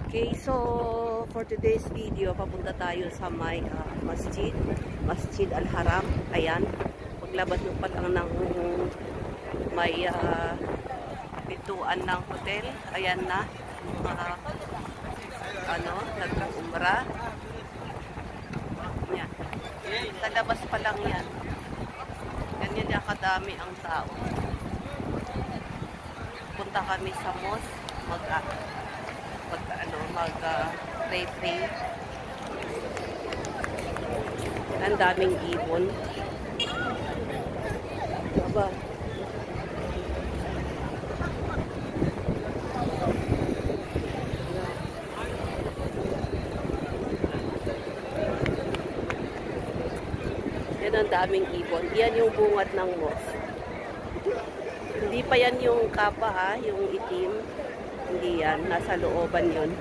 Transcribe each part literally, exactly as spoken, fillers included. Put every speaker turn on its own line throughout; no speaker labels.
Okay, so for today's video, papunta tayo sa may uh, masjid, Masjid Al-Haram. Ayan, paglabas mo pa lang ng may uh, pintuan ng hotel. Ayan na, uh, ano, nag-umrah. Yan, sa labas pa lang yan. Ganyan na kadami ang tao. Punta kami sa mosque, mag uh, mag ano mag uh, pray pray. Ang daming ibon. Aba. Yan ang daming ibon. Yan yung bungad ng mosque. Hindi pa yan yung kapa ha, yung itim. Hindi yan. Nasa looban yun.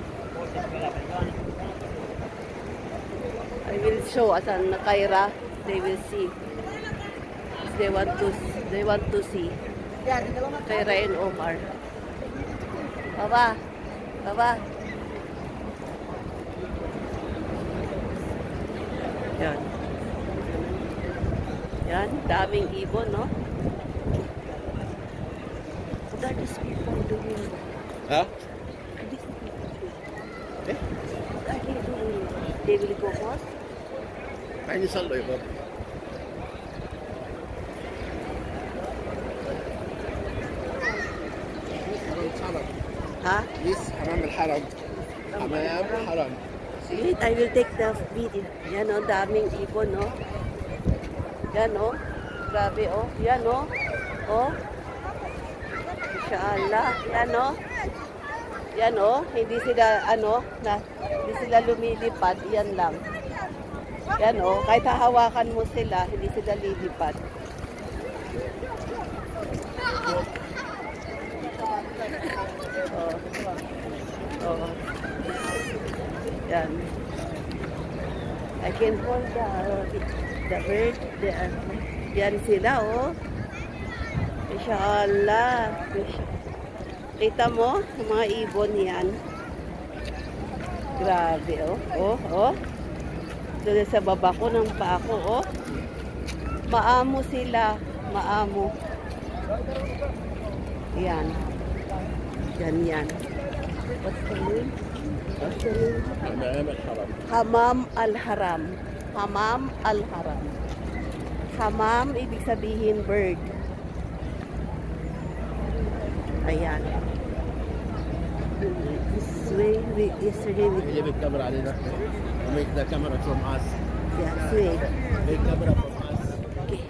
I will show as an Kaira. They will see. They want to they want to see. Kaira and Omar. Baba. Baba. Yan. Yan. Daming ibon, no? What are these people doing?
Huh?
Eh? What are they doing? They will go first?
عايز يصلوا يا بابا.
ها؟
This حمام الحرم. حمام الحرم.
Wait, I will take the video. Yan o, daming ibon, no? Yan o. Grabe o. Yan o. O. Inshallah. Yan o. Yan o. Hindi sila, ano, na, hindi sila lumilipad. Yan lang. Yan o. Kahit hahawakan mo sila, hindi sila lilipad. Oh. Oh. Yan. I can hold the, the bird. The, uh, yan sila oh. Inshallah. Kita mo? Mga ibon yan. Grabe, oh. Oh, oh. Doon sa baba ko ng paa ko, oh. Maamo sila. Maamo. Yan. Yan, yan. What's the name? What's the name? Hamam Al-Haram. Hamam Al-Haram. Hamam, ibig sabihin bird. Ayan. This way, we, yesterday we...
اللي بالكاميرا علينا. Make the camera from us.
Yeah, wait.
Make camera from us.
Okay.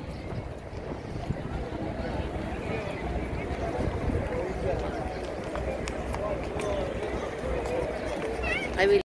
I will